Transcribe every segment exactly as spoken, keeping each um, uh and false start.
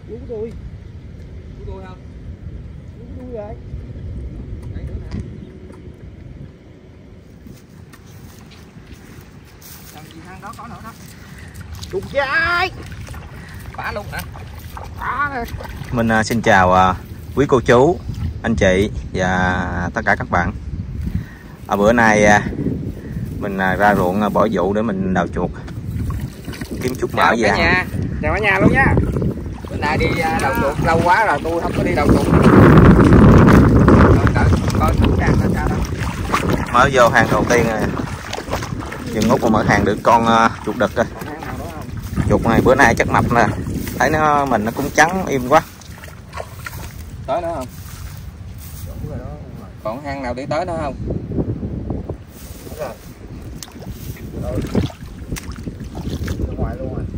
Chú cái đuôi. Chú đuôi không? Chú cái đuôi rồi. Đây nữa nè. Làm gì hang đó có nữa đó. Đục dai. Bả luôn hả? Bả rồi. Mình uh, xin chào uh, quý cô chú, anh chị và tất cả các bạn. Ở bữa nay uh, mình uh, ra ruộng uh, bỏ vụ để mình đào chuột kiếm chút mỡ vàng. Nhà. Chào cả nhà luôn nha. Bữa nay đi uh, đào chuột lâu quá rồi tôi không có đi đào chuột. Coi thử trang nó sao đâu. Mới vô hàng đầu tiên này. Chừng ngút mà mở hàng được con uh, chuột đực rồi. Chuột này bữa nay chắc mập nè. Thấy nó mình nó cũng trắng im quá. Tới nữa không? Còn hang nào đi tới nữa không? Ngoài luôn rồi.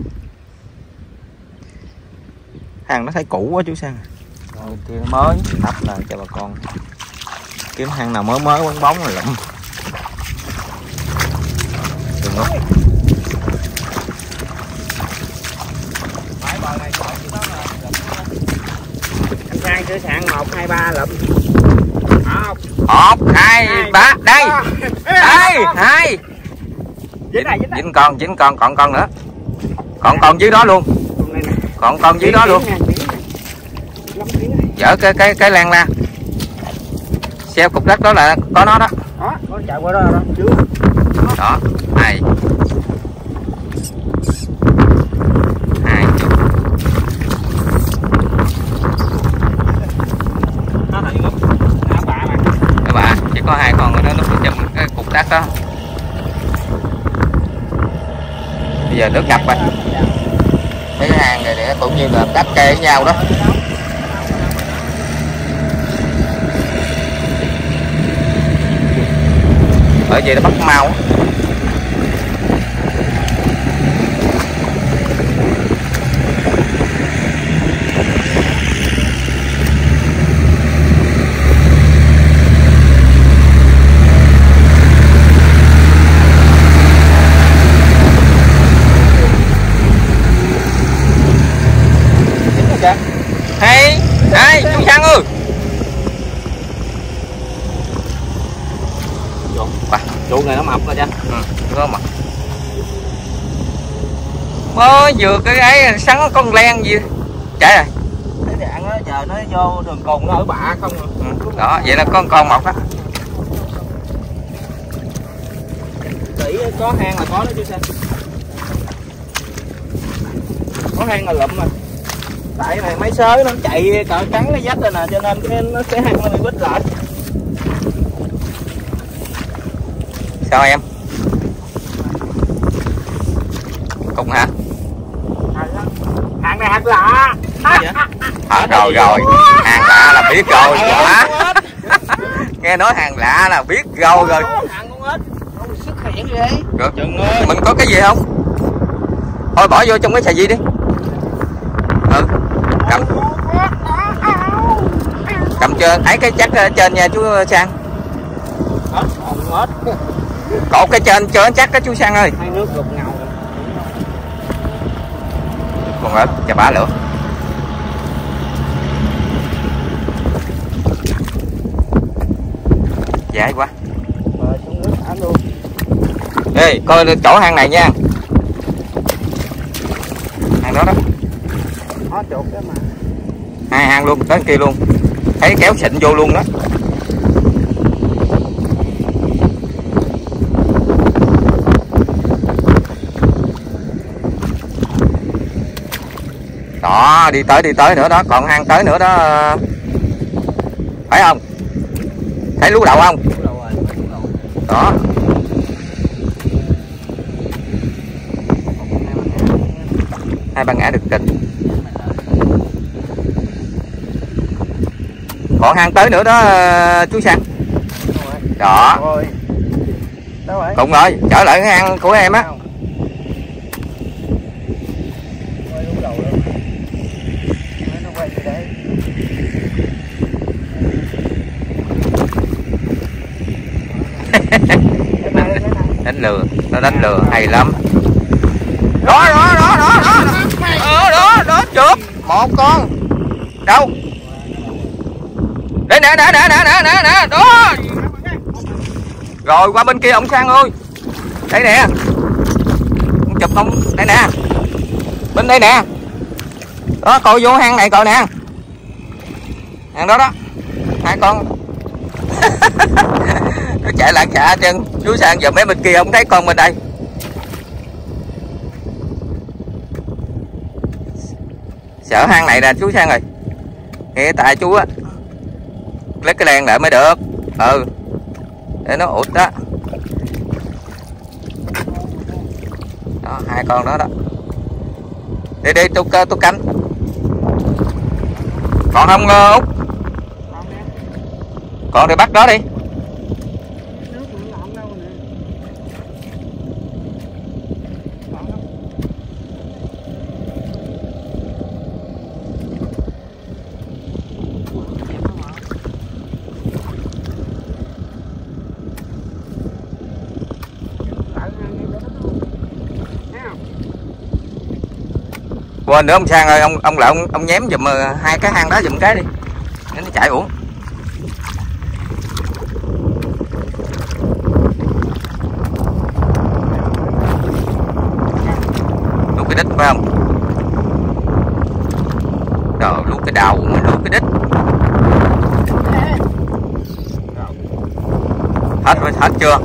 Hàng nó thấy cũ quá chú Sang. Rồi kia nó mới đắp lại cho bà con. Kiếm hang nào mới mới bóng bóng rồi lụm. Đừng ngốc. Sang sửa sạn một hai ba lụm. một hai ba đây. Đây, hai. Dính này, dính này. Dính con, dính con, còn con nữa. Còn con dưới đó luôn. Còn con dưới đó luôn. Dỡ cái cái cái lan ra. Xeo cục đất đó là có nó đó. Đó, có chạy qua đó đó, trước. Đó, này. Hai chục. Các bạn, chỉ có hai con rồi đó, nó trong cái cục đất đó. Bây giờ nước ngập rồi. Mấy cái hàng này để cũng như là đắp kê với nhau đó. Bởi vì nó bắt mau. Hay, hay, chú Sang ơi. Chuột này nó mập rồi cha. Ừ, có mập. Mới vừa cái ấy sắn con len gì. Chạy rồi. Cái đạn nó giờ nó vô đường cùng nó ở bạ không à. Ừ, đó, vậy là con con mọc đó. Tỷ có hang là có đó chứ sao. Có hang là lụm mà. Tại này mấy sới nó chạy cỡ cắn cái vách rồi nè, cho nên cái nó sẽ hang nó bị bít lại. Sao em? Cũng hả? Hàng này hàng lạ. À, rồi rồi, hàng lạ là biết rồi. Nghe nói hàng lạ là biết rồi rồi. Hàng con ếch. Xuất hiện gì đấy? Rồi, mình có cái gì không? Thôi bỏ vô trong cái xà gì đi. Ừ, cầm. Cầm trên, ấy cái chắc trên nha chú Sang. Ếch. Cột cái trên trên chắc đó chú Sang ơi. Hai nước gục ngầu. Còn ếch, chà bá lửa. Dễ quá. Rồi xuống nước thả luôn. Ê, coi chỗ hang này nha. Hang đó đó. Có chuột đó mà. Hai hang luôn, tới kia luôn. Thấy kéo xịn vô luôn đó. Đó, đi tới đi tới nữa đó, còn hang tới nữa đó. Phải không? Thấy lú đậu không? Đó. Hai ba ngã được kịch. Còn hang tới nữa đó chú Sang. Đó. Cùng rồi, trở lại cái hang của em á. Đánh lừa, nó đánh lừa hay lắm. Đó đó đó đó đó. Đó đó đó chụp. Một một con. Đâu? Đây nè nè nè nè nè nè nè đó. Rồi qua bên kia ông Sang ơi. Đây nè. Ông chụp không? Đây nè. Bên đây nè. Đó coi vô hang này coi nè. Hang đó đó. Hai con. Nó chạy lạng xạ chân. Chú Sang giờ mấy bên kia không thấy con bên đây. Sợ hang này nè chú Sang ơi. Nghe tại chú á. Lấy cái len lại mới được. Ừ. Để nó ụt đó. Đó hai con đó đó. Đi đi tôi tôi canh. Còn không Út? Còn thì bắt đó đi. Quên nữa ông Sang ơi, ông ông lại ông, ông nhém giùm hai cái hang đó giùm cái đi. Để nó chạy uổng. Lúc cái đít phải không? Rồi lúc cái đầu mà lúc cái đít. Hết rồi, hết chưa?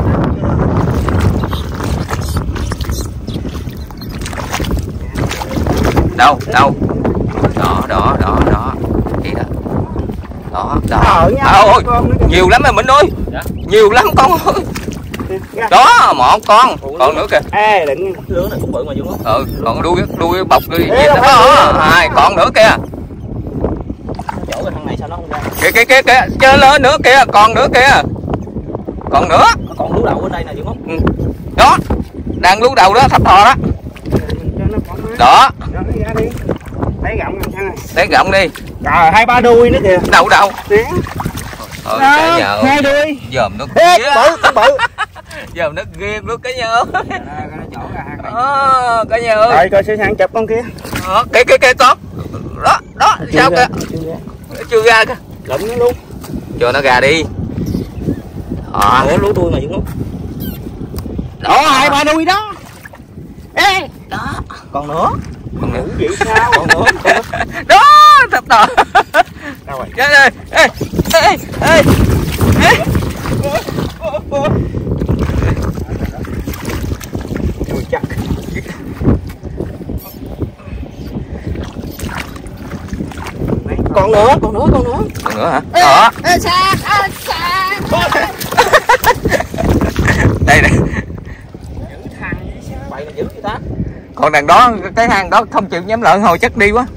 Đâu đâu đó đó đó đó gì đó đó đó ôi nhiều lắm rồi Minh ơi. Dạ? Nhiều lắm con ơi. Đó một con còn nữa kìa. Ê đừng lứa này cũng bự mà Dũng. Ừ còn đuôi đuôi bọc đi đó hai con nữa kìa. Chỗ cái thằng này sao nó không ra? Kìa kìa kìa kìa chơi lên nữa kìa còn nữa kìa còn nữa còn lú đầu bên đây nè Dũng. Ừ. Đó đang lú đầu đó thập thò đó. Đó. Lấy gọng ăn Sang ơi. Lấy gọng đi. Trời hai ba đuôi nữa kìa. Đâu đâu. Ờ, đó, hai đuôi. Dòm nó ghê bự con bự. Dòm nó ghê luôn cái nhớ. Ờ, cái nhớ. Rồi coi sẽ Sang chụp con kia. Đó, kìa kìa kìa con. Đó, đó, chưa sao kìa. Chưa ra kìa. Lụm nó luôn. Cho nó ra đi. Đó. Ủa lú đuôi mà Dũng. Đó hai ba đuôi đó. Ê, đó. Còn nữa. Còn nữa. Vậy sao? Còn nữa. Đó, thật tờ. Đâu rồi? Ê ê ê ê. Ê. Ui chắc. Còn nữa, còn nữa, còn nữa. Còn nữa hả? Đó. Ê Sang, ê Sang. Đây nè. Giữ thằng vậy sao? Bậy là giữ gì ta? Còn đằng đó cái hang đó không chịu nhắm lợn hồi chắc đi quá.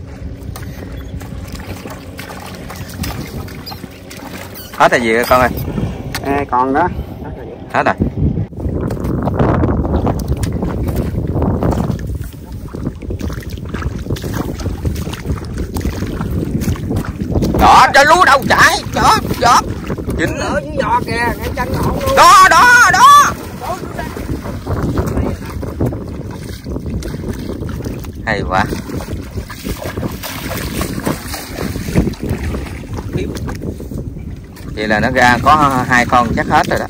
Hết là gì rồi con ơi? Ê còn đó. Hết rồi. Đó cho lú đâu chạy. Đó đó. Chính ở dưới giò kìa, ngay chân nó luôn. Đó đó đó. Hay quá. Vậy là nó ra có hai con chắc hết rồi đó.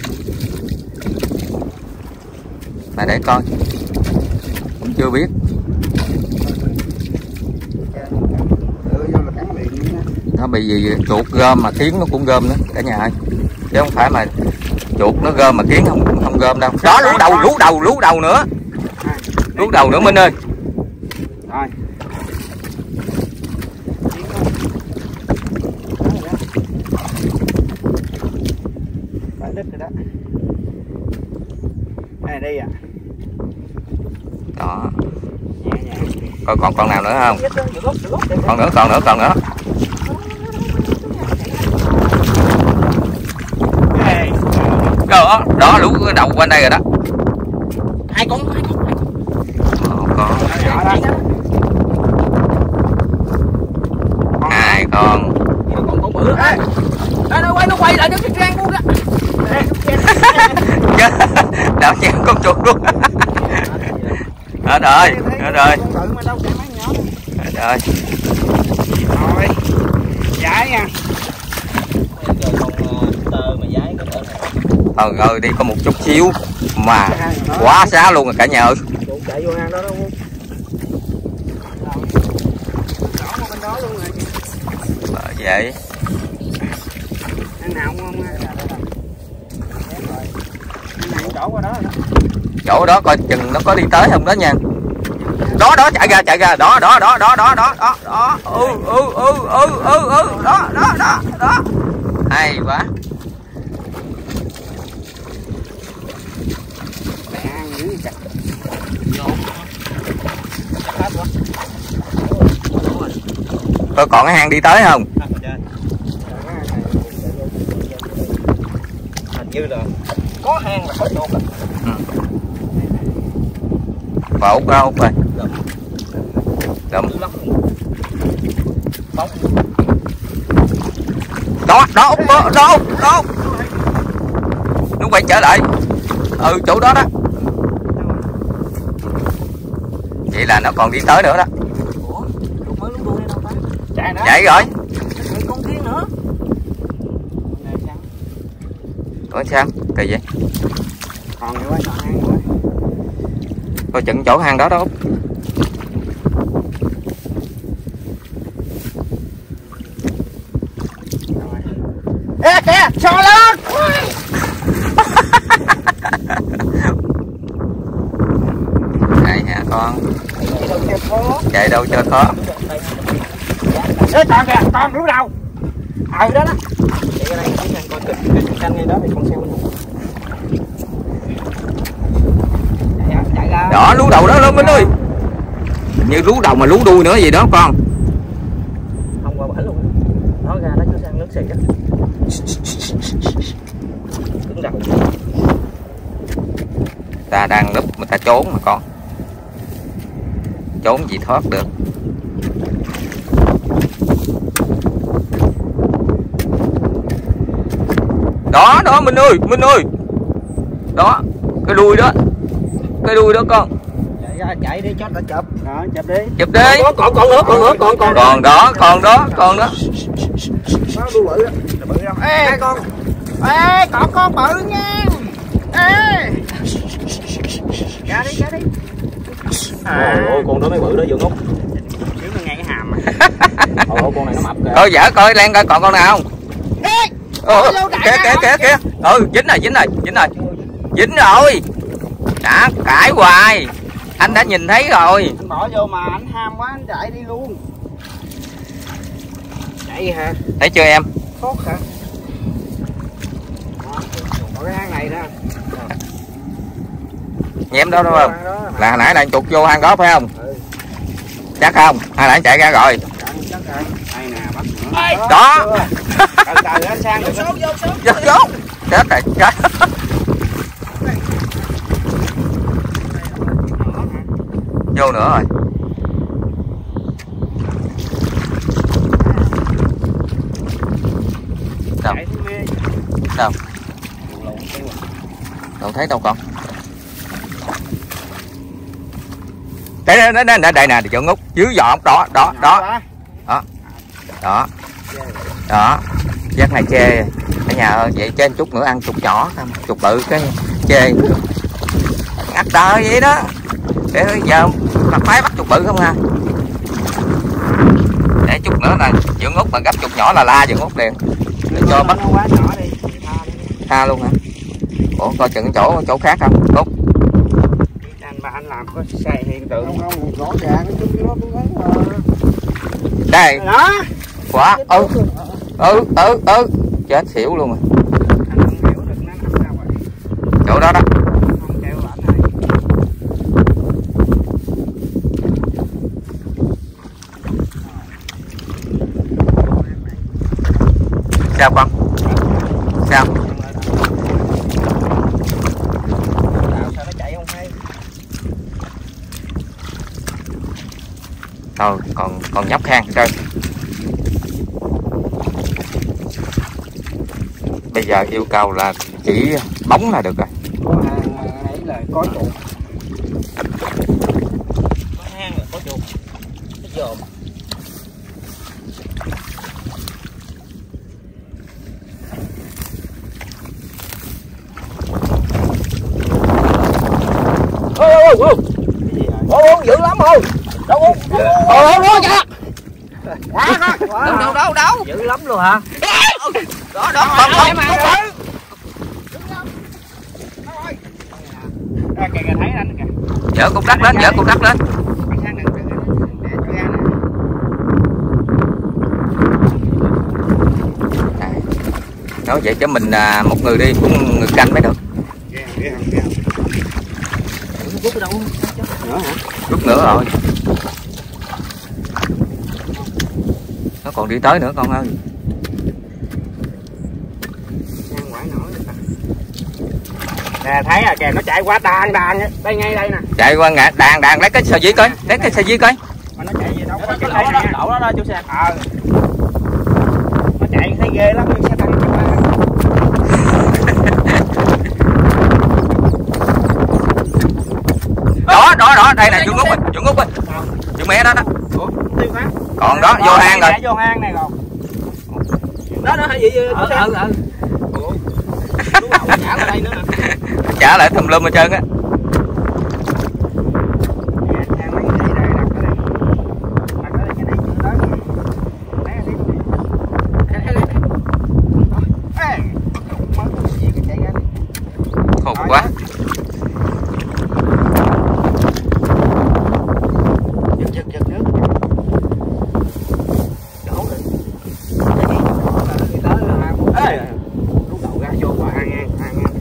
Mà để coi cũng chưa biết. Nó bị gì chuột gom mà kiến nó cũng gom nữa cả nhà ơi. Chứ không phải mà chuột nó gom mà kiến không không gom đâu. Đó lú đầu lú đầu lú đầu nữa. Lú đầu nữa Minh ơi. Rồi. Phải đứt rồi đó. Này đi à. Đó. Nhẹ nhẹ. Coi còn con nào nữa không? Còn nữa, còn nữa, còn nữa. Đó, đó lú cái đầu quanh đây rồi đó. Hai con, hai con, hai con. Con. Hai con. Con con bự. Ê. Ê, nó quay nó quay lại nó cái rang luôn đó. Đảo chém con chuột luôn. Hết rồi, hết rồi. Hết rồi. Rồi, giái nha. Giờ con tơ mà giái cái tơ này. Ờ ơi đi có một chút xíu mà quá xá luôn rồi cả nhà ơi. Chạy vô hang đó đó. Đó bên đó luôn rồi. Bởi vậy. Hang nào không? Chỗ qua đó rồi đó. Chỗ đó coi chừng nó có đi tới không đó nha. Đó đó chạy ra chạy ra đó đó đó đó đó đó đó đó ừ ừ ừ ừ ừ ừ đó đó đó đó hay quá. Coi còn cái hang đi tới không? Hình như là có hang là có chỗ. Và út ra út rồi. Đậm. Đó, đó út đó, đó út, đó. Nó quay trở lại. Ừ, chỗ đó đó. Vậy là nó còn đi tới nữa đó. Ủa, mới lúc đuôi đâu ta? Chạy nữa. Chạy rồi. Con kia nữa. Ủa sao? Kỳ vậy? Còn nữa, còn hang nữa. Coi chừng chỗ hang đó đó. Ê kìa, cho lên. Này hả con? Chạy đâu cho khó. Ê con kìa, con rú đâu? Ờ đó đó. Chạy ra đây coi kịch cái canh ngay đó thì con xeo luôn. Chạy ra. Đó lú đầu đó luôn Minh ơi. Như lú đầu mà lú đuôi nữa gì đó con. Không qua bển luôn. Nó ra nó cứ sang nước xì á. Cứng đầu. Ta đang núp mà ta trốn mà con. Trốn gì thoát được. Đó đó Minh ơi, Minh ơi. Đó, cái đuôi đó. Cái đuôi đó con. Chạy ra chạy đi cho ta chụp. Đó, chụp đi. Chụp đi. Còn còn còn nữa, còn nữa, còn còn. Còn đó, còn đó, còn đó. Nó đuôi bự đó. Bự không? Ê con. Ê, còn con bự nha. Ê. Ra đi, ra đi. À. Ôi, con đó mới bự đó vừa ngốc. Xíu nó ngay cái hàm. Ồ, con này nó mập kìa. Coi dở coi Lan coi còn con nào không. Ê. Ờ, kìa kìa kìa kìa. Ừ, dính rồi, dính rồi, dính rồi. Dính rồi. Đã cãi hoài. Anh đã nhìn thấy rồi. Anh bỏ vô mà anh ham quá anh chạy đi luôn. Chạy hả? Thấy chưa em? Tốt hả? Còn cái hang này đó. Nhém đó đúng không? Là hồi nãy là chụp vô hang đó phải không? Ừ. Chắc không? Hồi nãy chạy ra rồi. Chắc rồi. Đây nè bắt nữa. Đó. Từ từ anh sang được. Vô số vô số. Vô số. Chết rồi, chết. Vô nữa rồi. Đâu? Đâu? Đâu thấy đâu con? Đây đây đây đây nè, chỗ ngút dưới giỏ đó đó đó. Đó. Đó. Đó. Giấc này chê ở nhà ơi, vậy trên chút nữa ăn chục nhỏ không? Chục bự cái chê. Ngắt đời vậy đó. Để giờ mặt máy bắt chục bự không ha? Để chút nữa là dưỡng út mà gấp chục nhỏ là la dưỡng út liền. Để cho bắt quá nhỏ đi. tha luôn hả? Ủa coi chừng chỗ chỗ khác không? Út. Anh mà anh làm có sai hiện tượng không? Không, rõ ràng nó nó cũng thấy mà. Đây. Đó. Quả. Ừ. Ừ ừ ừ. Chết xỉu luôn rồi. Anh không hiểu được nó nằm đâu rồi. Chỗ đó đó. Không chịu lãnh này. Sao con? Sao? Sao nó chạy không hay? Thôi còn còn nhóc hang chơi. Bây giờ yêu cầu là chỉ bóng là được rồi. Có hang ấy là có chuột. Có hang là có chuột. Cái dòm. ô dữ lắm không? Đâu ô ô ô kìa. Quá đâu đâu đâu đâu. Dữ lắm luôn hả? Đó đó không không mà. Kìa kìa thấy anh kìa. Dỡ cục đất lên, dỡ cục đất lên. Nói vậy chứ mình à, một người đi cũng người canh mới được. Rút ở đâu? Nữa hả? Rút nữa rồi. Nó còn đi tới nữa con ơi. Nè thấy à kìa, nó chạy qua đàn đàn đây ngay đây nè. Chạy qua ngã đàn đàn lấy cái sợi dây coi, lấy cái sợi dây coi. Mà nó chạy gì đâu có cái lỗ đó, lỗ đó đó chú xe. Ờ. Nó chạy thấy ghê lắm nhưng xe tăng chạy qua. Đó đó đó, đây nè, Dũng Út ơi, Dũng Út ơi. Dũng mẹ đó đó. Còn đó vô hang rồi. Vô hang này rồi. Đó đó hay gì chú xe. Ừ ừ. Trả lại đây nữa nè. Trả lại thùm lum hết trơn á. Khổ quá. Giật giật giật nước. Đổ đi. Ê. Lúc đầu ra vô quả ăn ăn ăn ăn.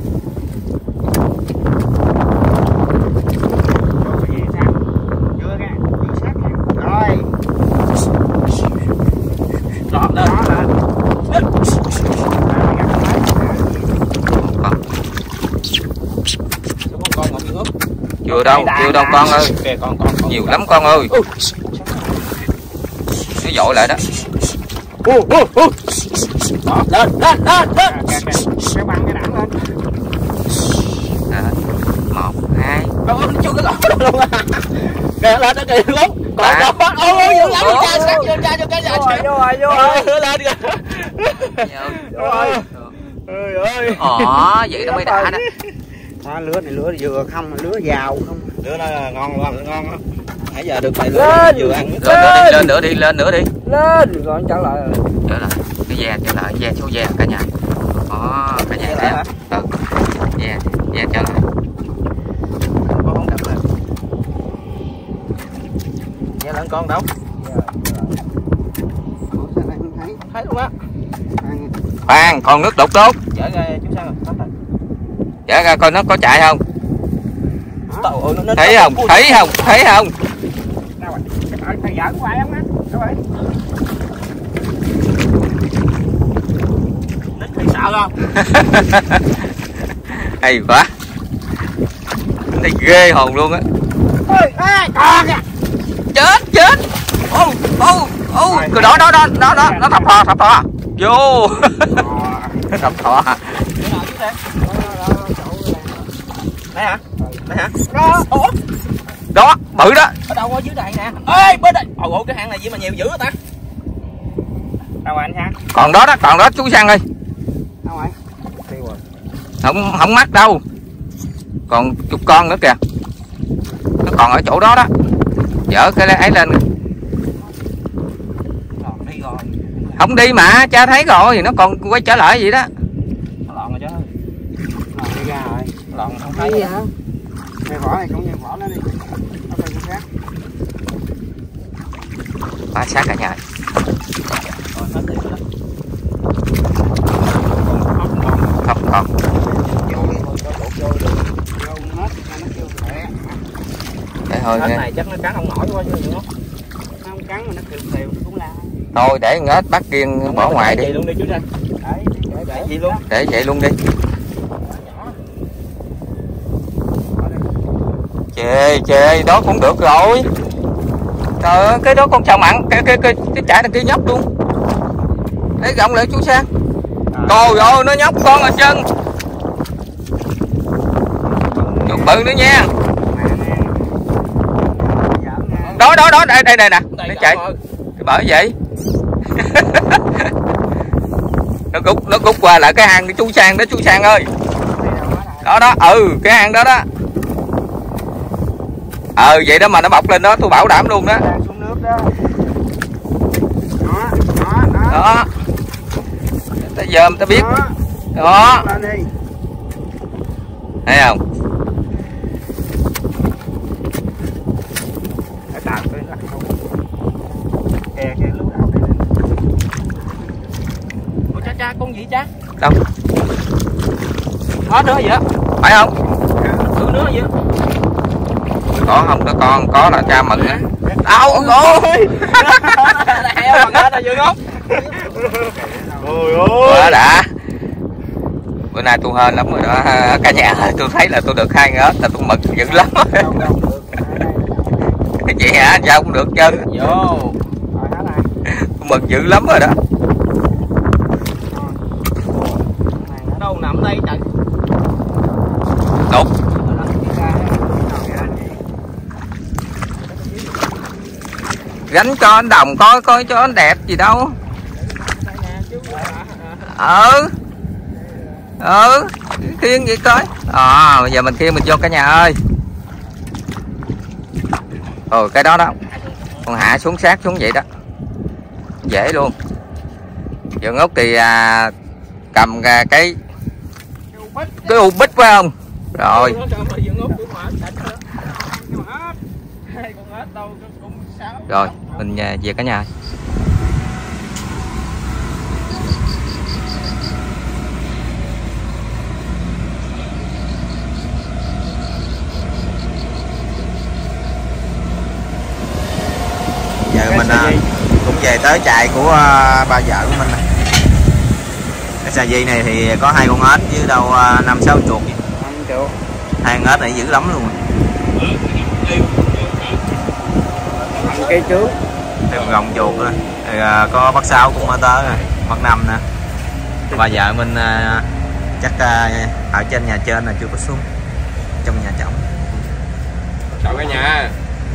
Chưa đâu, chưa đâu con ơi. Con, con, con, nhiều con. Lắm con ơi. Ừ. Nó dội lại đó. Uh, uh, uh. Đó, lên, lên, lên, lên. Cái băng cái đẳng lên. À, một, hai. Đâu, nó chưa cái lỗ đâu luôn à. Kìa, lên đó kìa luôn. Còn còn con, ô, ô, vô lắm, vô cha, sát, vô cha, vô cha, vô rồi, vô rồi, vô rồi. Lên kìa. Vô rồi. Ơi ơi. Ồ, vậy nó mới đã đó. À, lứa này lứa vừa không mà lứa giàu không. Lứa nó ngon ngon ngon á. Nãy giờ được vài lứa vừa ăn. Lên nữa đi, lên nữa đi, lên nữa đi. Lên rồi trở lại. Trở lại. Cái ve trở lại, ve số ve cả nhà. Đó, cả nhà thấy không? Ừ. Ve, ve trở lại. Con không gặp lên. Ve lên con đâu? Thấy luôn á. Khoan, còn nước đục tốt. Dở ra chú Sang rồi, hết rồi. Dở ra coi nó có chạy không? Ủa, nó, nó, thấy không? Thấy không? Thấy không? Đâu rồi? Cái phải dở hoài không á? Đâu rồi? Nít thì sợ không? Hay quá. Thấy ghê hồn luôn á. Ôi, ê, con kìa. Chết, chết. Ô, ô, ô, cái đó đó đó đó đó, nó thập thò, thập thò. Vô. Thập thò. Đây hả? Đây hả? Đó. Ủa? Đó, bự đó. Ở đâu có dưới đây nè. Ê, bên đây. Ồ, cái hang này gì mà nhiều dữ ta? Đâu rồi anh ha? Còn đó đó, còn đó chú Sang ơi. Đâu rồi? Tiêu rồi. Không không mắc đâu. Còn chục con nữa kìa. Nó còn ở chỗ đó đó. Dỡ cái ấy lên. Còn đi rồi. Không đi mà, cha thấy rồi, nó còn quay trở lại vậy đó. Nó lọn rồi chứ. Lọn đi ra rồi. Lọn không thấy gì hả? Cái vỏ này cũng như vỏ nó đi. Nó phải sát. Quá sát cả nhà. Rồi hết đi rồi. Không còn. Để thôi cái nha. này chắc nó cắn không nổi quá chứ đúng không? Nó không cắn mà nó kêu kêu cũng la. Thôi để ngết bắt kiên bỏ ngoài đi. Vậy luôn đi chú Sang. Để để vậy luôn. Để vậy luôn đi. Chê chê đó cũng được rồi. Trời ơi, cái đó con sao mặn, cái cái cái cái chả đằng kia nhóc luôn. Để gọng lại chú Sang. Trời ơi, nó nhóc con ở chân. Chuột bự nữa nha. Đó đó đó, đây đây đây nè. Nó chạy. Cái bởi vậy. Nó cút nó cút qua lại cái hang chú Sang đó chú Sang ơi. Đó đó, ừ, cái hang đó đó. Ờ vậy đó mà nó bọc lên đó, tôi bảo đảm luôn đó. Xuống nước đó. Đó, đó, đó. Đó. Ta dòm ta biết. Đó. Đó. Lên đi. Thấy không? Ở tạm tôi lắc không. Kè kè lú đạo đây. Ủa cha cha con gì cha? Đâu? Hết nữa vậy á? Phải không? Thử nữa vậy? Có không? Có con, có là cha mừng á. Đâu ôi. Heo bằng hết rồi Dương không? Ôi ôi. Quá đã. Bữa nay tôi hên lắm rồi đó cả nhà. Tôi thấy là tôi được hai ngớt là tôi mừng dữ lắm. Cái gì hả? Sao cũng được chân. Vô. Tôi mừng dữ lắm rồi đó. Đâu nằm đây trời. Đục. Gánh cho anh Đồng coi coi cho anh đẹp gì đâu. Ừ. Ừ. Khiêng vậy coi. À bây giờ mình khiêng mình vô cả nhà ơi. Ừ cái đó đó. Con hạ xuống sát xuống vậy đó. Dễ luôn. Giờ Ngốc thì à, cầm cái cái u bích phải không? Rồi. Rồi mình về cả nhà. Giờ mình cũng về tới trại của ba vợ của mình. Cái xà di này thì có hai con ếch với đâu năm sáu chuột. Hai con ếch này dữ lắm luôn. Cây trước. Thêm gồng chuột nữa. Thì, uh, có bác Sáu cũng ở tới rồi, bác Năm nè. Ba vợ mình uh, chắc uh, ở trên nhà trên là chưa có xuống, trong nhà trọng. Chào cả nhà.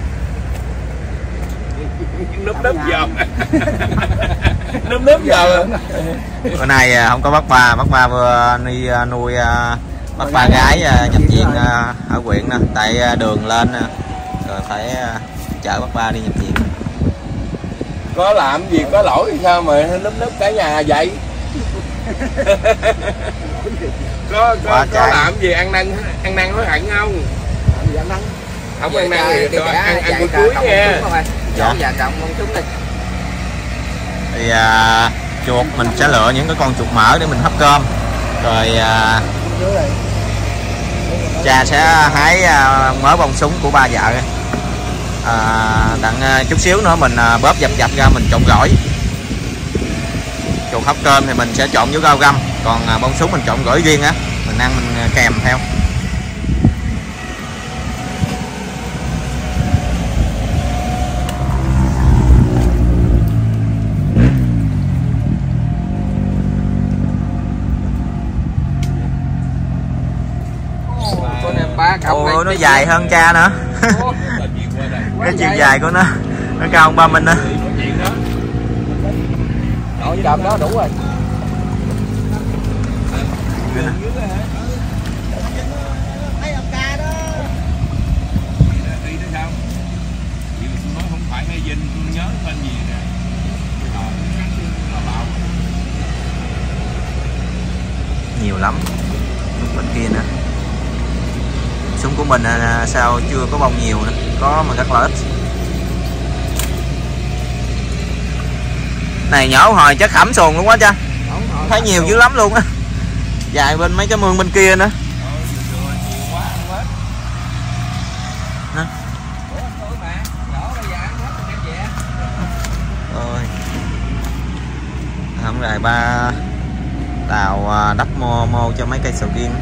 Núp núp giờ. Núp núp giờ. Bữa nay uh, không có bác ba, bác ba vừa nuôi nuôi uh, bác ba gái uh, nhập viện uh, ở huyện nè, tại uh, đường lên uh, rồi phải uh, chở bác ba đi nhập viện. Có làm gì có lỗi sao mà núp núp cả nhà vậy? có có, có làm gì ăn năn ăn năn hối hận không? Không ăn năn thì cho ăn ăn buổi cuối nha. Dạ. Dạ cộng con chúng đi. Thì à, chuột mình sẽ lựa những cái con chuột mỡ để mình hấp cơm. Rồi à, cha sẽ hái à, mớ bông súng của ba vợ. À, đặng à, chút xíu nữa mình à, bóp dập dập ra mình trộn gỏi. Chuột hấp cơm thì mình sẽ trộn với rau găm, còn à, bông súng mình trộn gỏi riêng á, mình ăn mình kèm theo. Ồ, nó dài hơn cha nữa. Cái chiều dài của nó nó cao hơn ba mình nữa. Nội chậm đó đủ rồi. Nhiều lắm. Bên kia nữa. Súng của mình à, sao chưa có bông nhiều nữa, có mà rất là ít. Này nhỏ hồi chắc khẩm xuồng luôn quá cha. Thấy nhiều dữ lắm luôn á. Dài bên mấy cái mương bên kia nữa. Đó. Rồi. Hôm nay ba đào đắp mô mô cho mấy cây sầu riêng.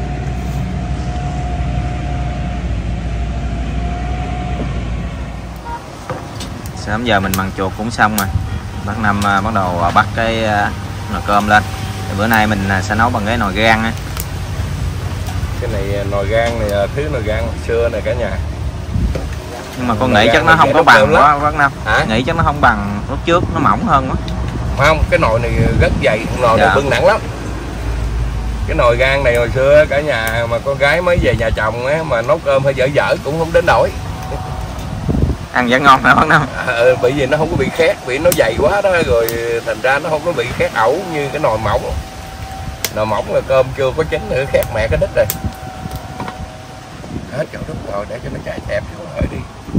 Sớm giờ mình mần chuột cũng xong rồi. Bác Năm uh, bắt đầu uh, bắt cái uh, nồi cơm lên. Thì bữa nay mình uh, sẽ nấu bằng cái nồi gan á. Cái này nồi gan này thứ nồi gan xưa này cả nhà. Nhưng mà con nghĩ chắc nó không có bằng quá bác Năm. Hả? Nghĩ chắc nó không bằng lúc trước, nó mỏng hơn quá. Không, cái nồi này rất dày, nồi dạ. này bưng nặng lắm. Cái nồi gan này hồi xưa cả nhà mà con gái mới về nhà chồng á mà nấu cơm hơi dở dở cũng không đến nổi. ăn vẫn ngon hả bác Năm? À, bởi vì nó không có bị khét, vì nó dày quá đó, rồi thành ra nó không có bị khét ẩu như cái nồi mỏng. Nồi mỏng là cơm chưa có chín nữa khét mẹ cái đít rồi. Hết chỗ đút rồi để cho nó chạy tẹp xuống rồi đi.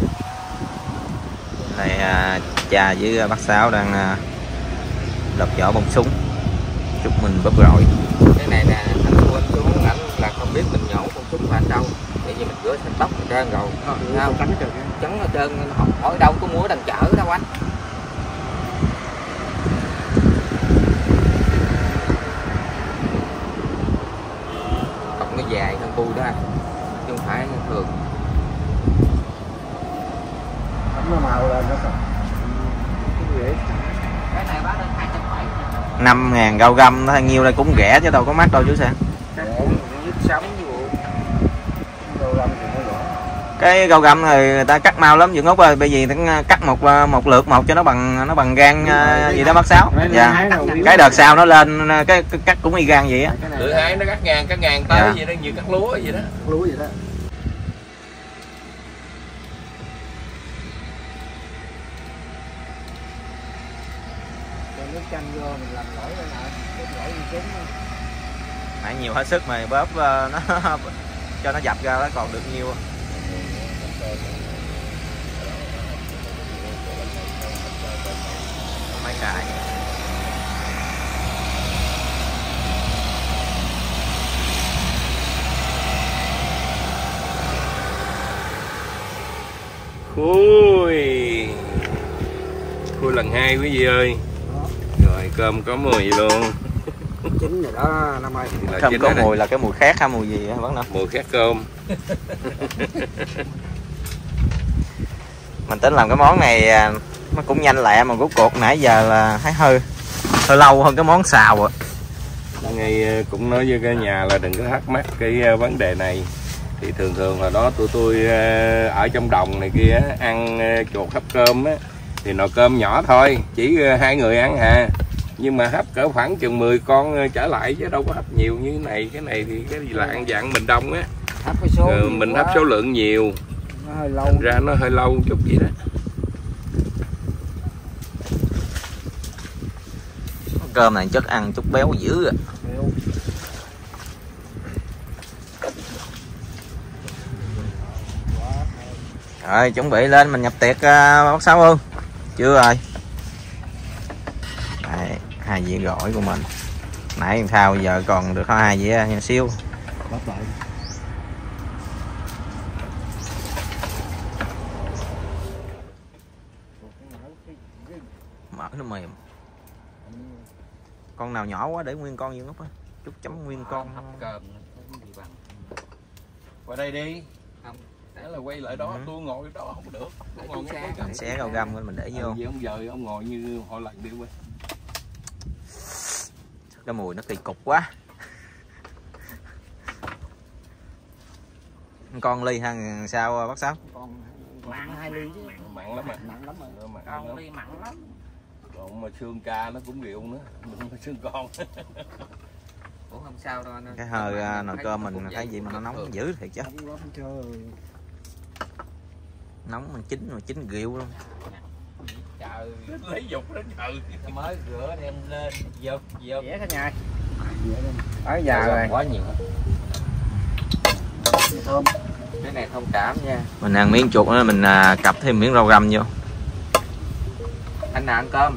Này à, cha với bác Sáu đang à, lột vỏ bông súng, chúc mình bóp rồi. Cái này nè, anh quên xuống ảnh là không biết mình nhổ con súng vào đâu, tại vì mình rửa sạch tóc hết trơn rồi, không trắng hết trơn, trắng hết trơn, hỏi đâu có múa đang chở đâu anh. Cọng nó dài hơn bu đó anh, chứ không phải thường. Nó màu lên nó còn cái này bán lên hai trăm bảy mươi. năm ngàn gao găm nó nhiêu đây cũng rẻ chứ đâu có mắc đâu chứ sao. Cái gao găm này người ta cắt mau lắm Dượng Út ơi, bởi vì cắt một một lượt một cho nó bằng nó bằng gan uh, gì đó bác Sáu. Dạ. Cái đợt sau nó lên cái, cái cắt cũng y gan vậy á. Lựa hai nó cắt ngang cắt ngang tới dạ. Vậy đó, như cắt lúa vậy đó. Lúa vậy đó. Nước chanh vô mình làm lỗi đó lại, lỗi đi trúng. Nãy nhiều hết sức mà bóp uh, nó cho nó dập ra nó còn được nhiêu. Mấy cài. Khui Khui lần hai quý vị ơi. Rồi cơm có mùi gì luôn. Chín rồi đó Năm ơi. Không có mùi là cái mùi khác hay mùi gì hả bác Năm? Mùi khác cơm. Mình tính làm cái món này nó cũng nhanh lẹ mà rốt cuộc nãy giờ là thấy hơi hơi lâu hơn cái món xào ạ. Ngay cũng nói với cả nhà là đừng có thắc mắc cái vấn đề này. Thì thường thường là đó tụi tôi ở trong đồng này kia ăn chuột hấp cơm á, thì nồi cơm nhỏ thôi, chỉ hai người ăn hà. Nhưng mà hấp cỡ khoảng chừng mười con trở lại chứ đâu có hấp nhiều như thế này. Cái này thì cái gì là ăn dạng mình đông á. Hấp cái số ừ, mình quá. Hấp số lượng nhiều. Nó hơi lâu. Thành ra nó hơi lâu chút vậy đó. Cơm này chất ăn chút béo dữ à. Rồi chuẩn bị lên mình nhập tiệc uh, bác Sáu Hương chưa rồi. Đây, hai dĩa gỏi của mình nãy thao giờ còn được hai dĩa nha siêu. Mỡ nó mềm. Con nào nhỏ quá để nguyên con Dượng Út á, chút chấm nguyên con. Cơm qua đây đi. Không, để là quay lại đó, ừ. Tôi ngồi đó không được. Tôi ngồi ngay cái xé gao găm mình để vô. Vậy ông giờ ông ngồi như họ lần đi quên. Cái mùi nó kỳ cục quá. Con ly hay sao bác Sáu? Con mặn hai ly chứ. Mặn lắm mà. Mặn lắm rồi. Mặn con lắm. ly mặn lắm. Còn mà xương ca nó cũng rượu nữa, mình xương con. Ủa không sao đâu anh. Cái hơi nồi cơm mình thấy gì mà nó nóng dữ thiệt chứ. Nóng mà chín mà chín rượu luôn. Trời lấy dục đó trời. Mới rửa đem lên dột dột. Dễ cả nhà. Ở già rồi. Quá nhiều. Thơm. Cái này thông cảm nha. Mình ăn miếng chuột nữa mình à, cặp thêm miếng rau răm vô. Anh nào ăn cơm?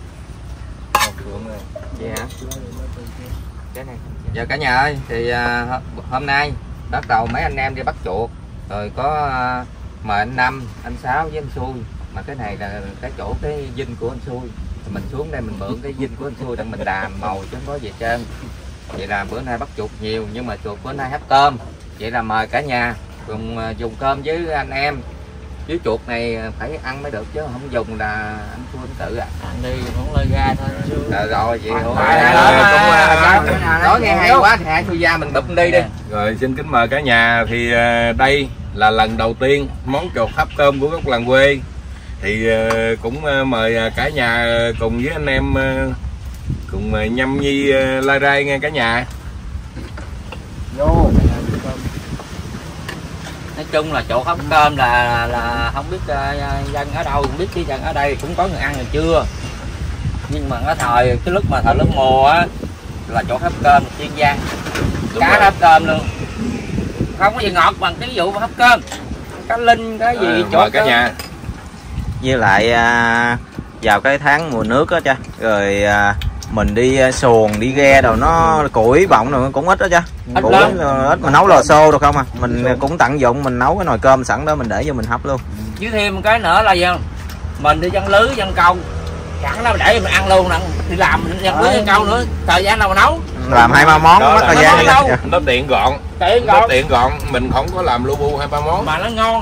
Vậy hả? Cái này. Giờ cả nhà ơi, thì uh, hôm nay bắt đầu mấy anh em đi bắt chuột, rồi có uh, mời anh Năm, anh Sáu với anh Xui. Mà cái này là cái chỗ cái dinh của anh Xui. Thì mình xuống đây mình mượn cái dinh của anh Xui để mình đàm màu chứ không có gì trơn. Vậy là bữa nay bắt chuột nhiều nhưng mà chuột bữa nay hấp cơm. Vậy là mời cả nhà cùng uh, dùng cơm với anh em. Với chuột này phải ăn mới được chứ không dùng là anh Xui anh tự à. Ăn đi không lơi ga thôi. Rồi rồi vậy thôi. Nói nghe hay quá thì hai Xui ra mình đụng đi đi. Rồi xin kính mời cả nhà, thì đây là lần đầu tiên món chuột hấp cơm của các làng quê. Thì cũng mời cả nhà cùng với anh em cùng nhâm nhi lai rai nghe cả nhà. Vô. Nói chung là chỗ hấp cơm là là, là không biết uh, dân ở đâu, không biết cái dân ở đây cũng có người ăn rồi chưa, nhưng mà cái thời cái lúc mà thời lúc mùa á là chỗ hấp cơm Kiên Giang, cá rồi. Hấp cơm luôn, không có gì ngọt bằng cái vụ hấp cơm, cá linh cái gì à, chỗ cả nhà. Với lại à, vào cái tháng mùa nước á cha, rồi à, mình đi xuồng đi ghe đâu nó củi bọng rồi cũng ít đó cha, ít củi lắm. Ít mà nấu lò xô được không à, mình cũng tận dụng mình nấu cái nồi cơm sẵn đó mình để vô mình hấp luôn. Với thêm một cái nữa là gì không, mình đi dân lưới dân câu chẳng đâu để mình ăn luôn nè, đi làm dân lưới dân câu nữa, thời gian nào mà nấu làm hai ba món đó mất thời gian đâu. Nó tiện gọn, tiện nó gọn tiện gọn, mình không có làm lu bu hai ba món mà nó ngon.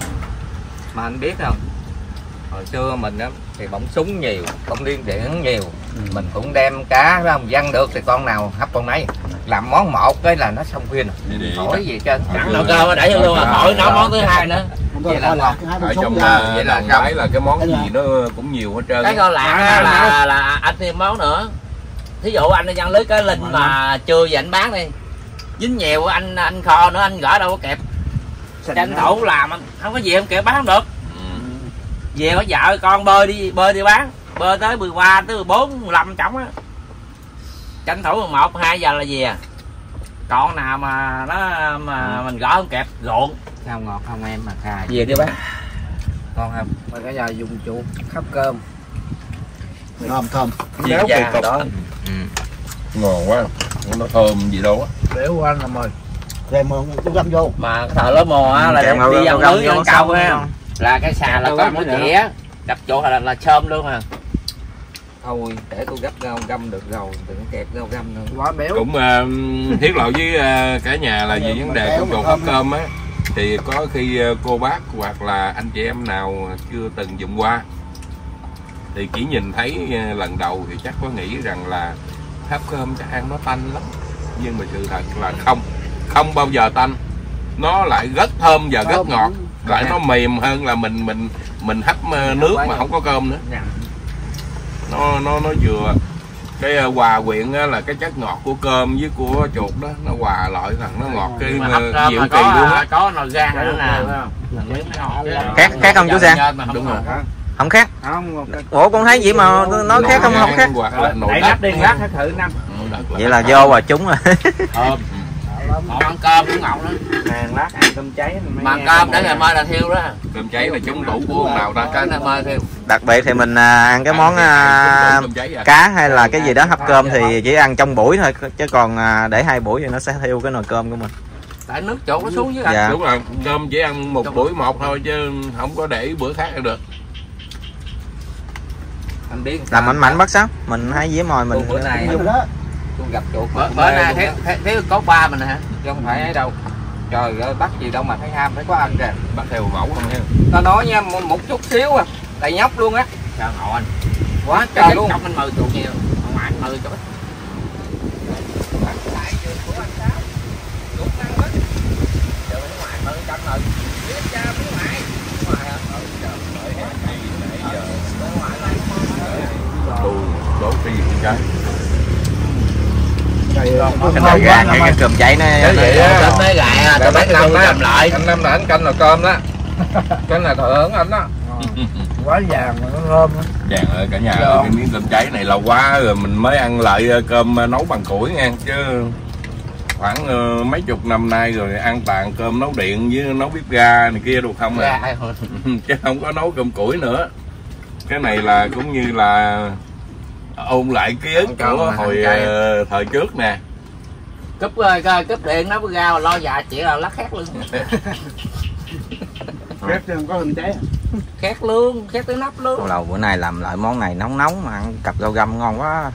Mà anh biết không, hồi xưa mình á thì bỗng súng nhiều, bỗng điên điện nhiều, ừ. Mình cũng đem cá ra không dân được thì con nào hấp con nấy, làm món một cái là nó xong phim rồi, hỏi gì trên chẳng nấu cơm để cho luôn à, hỏi nấu món thứ hai nữa. Vậy là ngon. Ở trong là, vậy là cái là cái món gì nó cũng nhiều hết trơn. Cái kho lạc là, là, là anh thêm món nữa. Thí dụ anh đi dân lưới cái linh mà trưa về anh bán đi, dính nhiều anh anh kho nữa anh gỡ đâu có kẹp, tranh thủ làm anh không có gì không kẹp bán không được. Về có vợ con bơi đi bơi đi bán, bơi tới mười ba tới mười bốn mười lăm trống á, tranh thủ một hai giờ là về. Còn nào mà nó mà mình gỡ không kẹp ruộng sao ngọt không em mà khai về đi bán ngon không. Mà cả nhà dùng chuột hấp cơm thơm thơm béo kỳ đó, ừ. Ngon quá, nó thơm gì đâu á, béo của anh là mời đem cũng găm vô. mà thời lớp mùa á là đi dân lưới dân câu ha, là cái xà là có một dĩa đập chỗ là là chôm luôn à. Thôi để tôi gấp rau găm được rồi, đừng kẹp rau găm nữa quá béo. Cũng uh, tiết lộ với uh, cả nhà là về vấn đề của đồ hấp cơm á, thì có khi uh, cô bác hoặc là anh chị em nào chưa từng dùng qua thì chỉ nhìn thấy uh, lần đầu thì chắc có nghĩ rằng là hấp cơm chắc ăn nó tanh lắm, nhưng mà sự thật là không, không bao giờ tanh, nó lại rất thơm và rất ngọt, lại nó mềm hơn là mình mình mình hấp nước mà không có cơm nữa. Nó nó nó vừa cái hòa quyện là cái chất ngọt của cơm với của chuột đó, nó hòa lại thằng nó ngọt cái dịu kỳ luôn á. Có nồi gan nữa nè. Khác khác không chú Sang? Đúng rồi. Không khác. Ủa con thấy gì mà nói khác không không khác. Đẩy nắp đi nắp thử năm. Vậy là vô và trúng rồi. Họ ăn cơm cũng ngọt đó. Hàng lát ăn cơm cháy mà cơm để ngày mai là thiêu đó. Cơm cháy là trúng tủ của ông nào ta? Cái ngày mai thiêu. Đặc biệt thì mình ăn cái món à, cá hay là cái gì đó hấp cơm thì chỉ ăn trong buổi thôi, chứ còn để hai buổi thì nó sẽ thiêu cái nồi cơm của mình. Tại nước chỗ nó xuống dưới anh. Dạ. Đúng rồi, cơm chỉ ăn một buổi một thôi chứ không có để bữa khác được. Anh biết làm mạnh mạnh bắt sao? Mình hay dĩa mồi mình bữa nay tôi gặp chuột bữa, bữa nay thấy, thấy, thấy có ba mình hả, chứ không phải ấy đâu. Trời ơi bắt gì đâu mà thấy ham, phải có ăn kìa. Bắt theo mẫu không nha. Tao nói nha, một chút xíu à đầy nhóc luôn á. Sao ngộ anh quá trời luôn. Anh mời chuột nhiều ngoại anh mời cho đốt cái gì cũng cháy. Cái nồi gà cái, cái cơm cháy nó vậy á. Mấy gà tao bán năm cầm lại. Anh Năm là anh canh nồi cơm đó. Cái là thợ hưởng anh đó. Quá vàng mà nó thơm. Vàng ơi cả nhà ơi, cái miếng cơm cháy này lâu quá rồi mình mới ăn lại cơm nấu bằng củi nha, chứ khoảng uh, mấy chục năm nay rồi ăn toàn cơm nấu điện với nấu bếp ga này kia được không à. Chứ không có nấu cơm củi nữa. Cái này là cũng như là ôn lại ký ức của hồi uh, thời trước nè. Cúp ơi, cúp điện nấu ga mà lo dạ chỉ là lắc khét luôn. Khét chứ không có hình cháy. Khét luôn, khét tới nắp luôn. Lâu bữa nay làm lại món này nóng nóng mà ăn cặp rau găm ngon quá.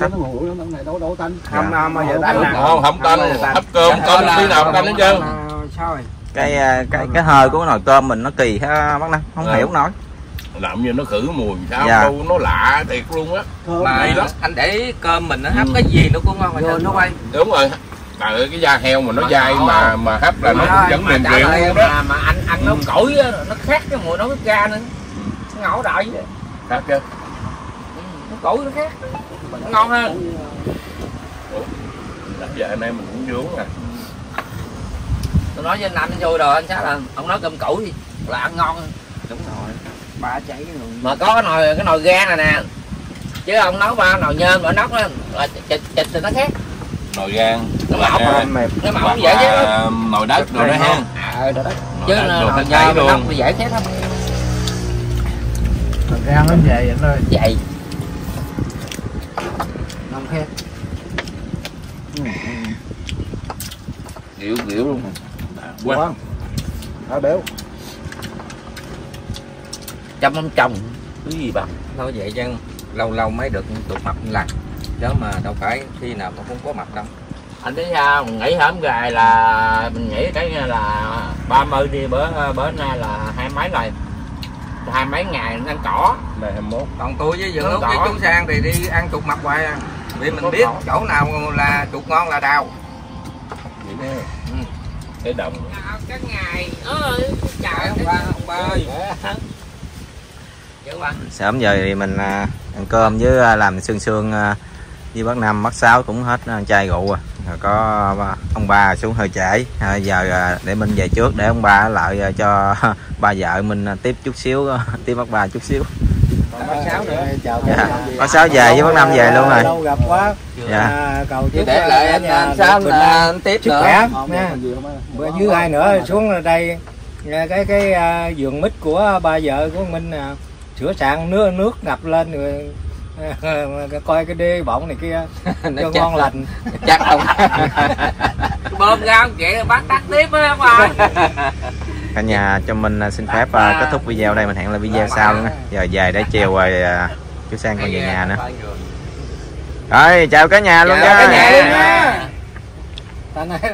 Không nào mà giờ tanh nè. Không, không tanh, hấp cơm cơm tí nào tanh hết trơn. Cái cái cái hơi của cái nồi cơm mình nó kỳ ha bác Năm, không hiểu nổi. Làm như nó khử mùi sao dạ. Đâu, nó lạ thiệt luôn á. Mà lắm. Anh để cơm mình nó hấp ừ. cái gì nó cũng ngon mà nó quay. Đúng rồi. Trời ơi cái da heo mà nó dai mà mà hấp là nó cũng vẫn mềm rượu luôn đó. Mà, mà anh ăn nấu củi nó khác cái mùi nấu bếp ga nữa. Nó ngộ đại vậy. Khác chứ. Nấu củi nó khác. Nó ngon hơn. Ủa, giờ anh em mình cũng vướng à. Tôi nói với anh Nam anh vui rồi, anh Sáu là ông nói cơm củ thì là ăn ngon. Đúng rồi, ba cháy luôn. Mà có cái nồi cái nồi gan này nè, chứ ông nấu ba nồi nhôm ở nóc đó là chịch chịch thì nó khác. Nồi gan Nó mỏng à, mềm, nó mỏng dễ chứ. Nồi đất rồi đó ha. À, đó. Chứ nồi nhôm nóc thì dễ khác lắm. Nồi gan nó về vậy thôi. Vậy. Ngon khác. Kiểu kiểu luôn. Quá. Wow. Đó béo. Chăm ông chồng cái gì bằng thôi vậy chứ lâu lâu mới được tụt mập lần chứ mà đâu phải khi nào cũng không có mập đâu. Anh thấy sao mình nghĩ hổm gài là mình nghĩ cái là ba mươi đi, bữa bữa nay là hai mấy rồi, hai mấy ngày ăn cỏ Này hai mươi mốt. còn tôi với Dượng Út với chú Sang thì đi ăn chuột mập hoài à. Vì mình biết chỗ nào là chuột ngon là đào. Vậy đó. Ừ. Cái đồng Các ngày ơi chào ông ba, ông ba ơi. Sớm giờ thì mình à, ăn cơm với à, làm sương sương à, với bác Năm bác Sáu cũng hết ăn chay rượu rồi. Rồi có à, ông ba xuống hơi trễ à, giờ à, để mình về trước để ông ba lại à, cho ba vợ mình à, tiếp chút xíu à, tiếp bác ba chút xíu. Bác Sáu nữa. Chào Dạ. Bác Sáu về với bác Năm về luôn rồi. Lâu gặp quá. Dạ. À, cầu chúc để lại anh, anh Sáu là anh tiếp nữa. Khỏe nha. Bữa dưới ai nữa xuống đây cái cái uh, vườn mít của ba vợ của Minh nè, sửa sạn nước nước ngập lên rồi coi cái đê bọng này kia cho ngon lành. Chắc không. Bơm ra không chị bắt tắt tiếp á không. Cả nhà cho mình xin phép uh, kết thúc video đây, mình hẹn lại video sau nữa. Giờ về để chiều rồi uh, chú Sang còn về nhà nữa. Rồi chào cả nhà luôn nha. Cả nhà luôn nha.